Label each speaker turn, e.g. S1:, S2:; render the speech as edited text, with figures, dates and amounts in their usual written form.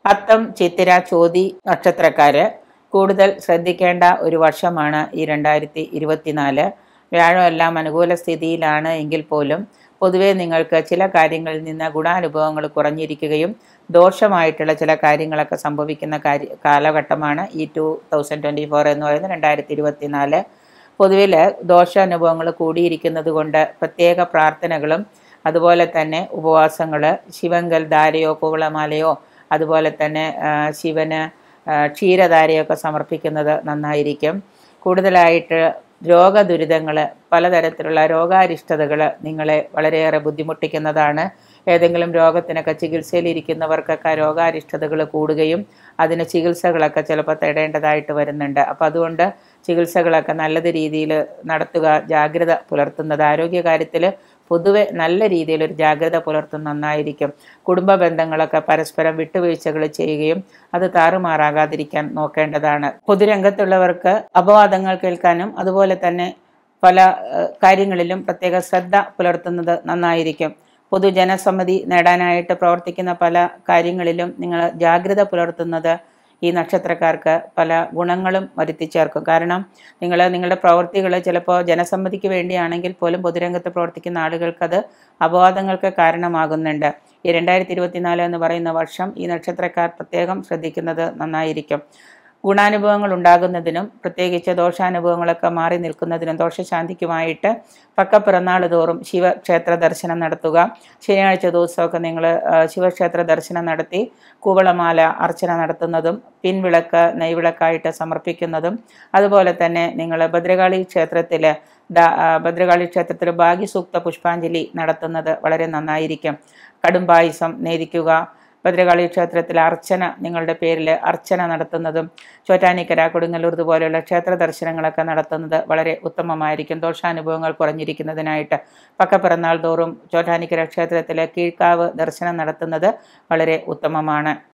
S1: അത്തം, ചിത്തിര, ചോതി നക്ഷത്രക്കാര് കൂടുതൽ ശ്രദ്ധിക്കേണ്ട ഒരു വർഷമാണ് ഈ 2024. വ്യാഴം എല്ലാം അനുകൂല സ്ഥിതിയിലാണ് എങ്കിൽ പോലും പൊതുവെ നിങ്ങൾക്ക് ചില കാര്യങ്ങളിൽ നിന്ന് ഗുണാനുഭവങ്ങൾ കുറഞ്ഞിരിക്കുകയും ദോഷമായിട്ടുള്ള ചില കാര്യങ്ങളൊക്കെ സംഭവിക്കുന്ന കാലഘട്ടമാണ് ഈ 2024 എന്ന് പറയുന്നത്. 2024 പൊതുവിൽ ദോഷാനുഭവങ്ങൾ കൂടിയിരിക്കുന്നത് കൊണ്ട് പ്രത്യേക പ്രാർത്ഥനകളും അതുപോലെ തന്നെ ഉപവാസങ്ങൾ, ശിവങ്കൽ ധാരയോ കൂവളമാലയോ അതുപോലെ തന്നെ ശിവന് ക്ഷീരധാരയൊക്കെ സമർപ്പിക്കുന്നത് നന്നായിരിക്കും. കൂടുതലായിട്ട് രോഗദുരിതങ്ങൾ, പലതരത്തിലുള്ള രോഗാരിഷ്ടതകൾ നിങ്ങളെ വളരെയേറെ ബുദ്ധിമുട്ടിക്കുന്നതാണ്. ഏതെങ്കിലും രോഗത്തിനൊക്കെ ചികിത്സയിലിരിക്കുന്നവർക്കൊക്കെ രോഗാരിഷ്ടതകൾ കൂടുകയും അതിന് ചികിത്സകളൊക്കെ ചിലപ്പോൾ തേടേണ്ടതായിട്ട് വരുന്നുണ്ട്. അപ്പോൾ അതുകൊണ്ട് ചികിത്സകളൊക്കെ നല്ല രീതിയിൽ നടത്തുക, ജാഗ്രത പുലർത്തുന്നത്, ആരോഗ്യകാര്യത്തിൽ പൊതുവെ നല്ല രീതിയിലൊരു ജാഗ്രത പുലർത്തുന്ന നന്നായിരിക്കും. കുടുംബ ബന്ധങ്ങളൊക്കെ പരസ്പരം വിട്ടുവീഴ്ചകൾ ചെയ്യുകയും അത് താറുമാറാകാതിരിക്കാൻ നോക്കേണ്ടതാണ്. പൊതുരംഗത്തുള്ളവർക്ക് അപവാദങ്ങൾ കേൾക്കാനും അതുപോലെ തന്നെ പല കാര്യങ്ങളിലും പ്രത്യേക ശ്രദ്ധ പുലർത്തുന്നത് നന്നായിരിക്കും. പൊതുജനസമ്മതി നേടാനായിട്ട് പ്രവർത്തിക്കുന്ന പല കാര്യങ്ങളിലും നിങ്ങൾ ജാഗ്രത പുലർത്തുന്നത് ഈ നക്ഷത്രക്കാർക്ക് പല ഗുണങ്ങളും വരുത്തി ചേർക്കും. കാരണം നിങ്ങളുടെ പ്രവൃത്തികൾ ചിലപ്പോൾ ജനസമ്മതിക്ക് വേണ്ടിയാണെങ്കിൽ പോലും പൊതുരംഗത്ത് പ്രവർത്തിക്കുന്ന ആളുകൾക്കത് അപവാദങ്ങൾക്ക് കാരണമാകുന്നുണ്ട്. ഈ 2024 എന്ന് പറയുന്ന വർഷം ഈ നക്ഷത്രക്കാർ പ്രത്യേകം ശ്രദ്ധിക്കുന്നത് നന്നായിരിക്കും. ഗുണാനുഭവങ്ങൾ ഉണ്ടാകുന്നതിനും പ്രത്യേകിച്ച് ദോഷാനുഭവങ്ങളൊക്കെ മാറി നിൽക്കുന്നതിനും ദോഷശാന്തിക്കുമായിട്ട് പിറന്നാൾ തോറും ശിവക്ഷേത്ര ദർശനം നടത്തുക. ശനിയാഴ്ച ദിവസമൊക്കെ നിങ്ങൾ ശിവക്ഷേത്ര ദർശനം നടത്തി കൂവളമാല അർച്ചന നടത്തുന്നതും പിൻവിളക്ക് നെയ്വിളക്കായിട്ട് സമർപ്പിക്കുന്നതും അതുപോലെ തന്നെ നിങ്ങൾ ഭദ്രകാളി ക്ഷേത്രത്തിൽ ഭാഗ്യസൂക്ത പുഷ്പാഞ്ജലി നടത്തുന്നത് വളരെ നന്നായിരിക്കും. കടുംപായസം നേദിക്കുക. ഭദ്രകാളി ക്ഷേത്രത്തിൽ നിങ്ങളുടെ പേരിൽ അർച്ചന നടത്തുന്നതും ചോറ്റാനിക്കര, കൊടുങ്ങല്ലൂർ പോലെയുള്ള ക്ഷേത്ര ദർശനങ്ങളൊക്കെ നടത്തുന്നത് വളരെ ഉത്തമമായിരിക്കും. ദോഷാനുഭവങ്ങൾ കുറഞ്ഞിരിക്കുന്നതിനായിട്ട് പിറന്നാൾ തോറും ചോറ്റാനിക്കര ക്ഷേത്രത്തിലെ കീഴ്ക്കാവ് ദർശനം നടത്തുന്നത് വളരെ ഉത്തമമാണ്.